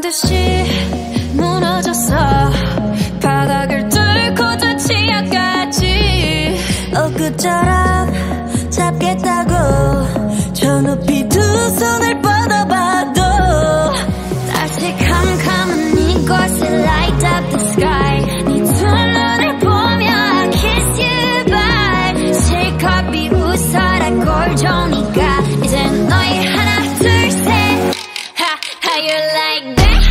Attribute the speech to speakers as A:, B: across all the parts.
A: 깨끗이 무너졌어. 바닥을 뚫고 저 치아까지.
B: 엊그처럼 잡겠다고 저 높이 두 손을 뻗어봐도
A: 다시 캄캄한 이곳에 light up the sky. 네 두 눈을 보며 I kiss you bye. 실컷 비웃어라 꼴좋으니까 이젠 너희 하나 둘 셋. How you like that?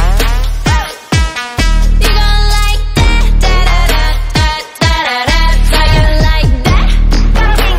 A: You gon' like that? Da-da-da-da-da-da-da. How you like that? How you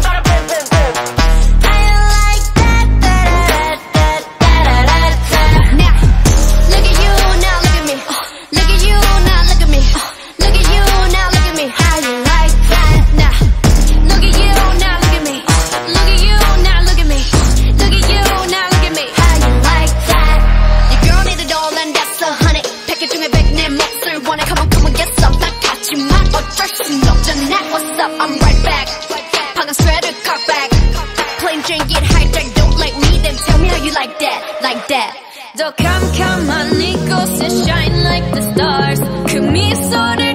A: like that? Da-da-da-da-da-da-da. Now, look at you, now look at me. Look at you, now look at me. Look at you, now look at me. How you like that? Now, look at you, now look at me. Look at you, now look at me. Look at you, now look at me. How you like that? Your girl need it all and that's 100. 100개 중에 100 내 몫을 원해. Come on, come on, get some. 난 같지만 어쩔 순 없잖아. What's up? I'm right back. 방금 sweater cut back. Plain Jane get hijack. Don't like me, then tell me how you like that. Like that. 더 캄캄한 이곳에 shine like the stars. 그 미소를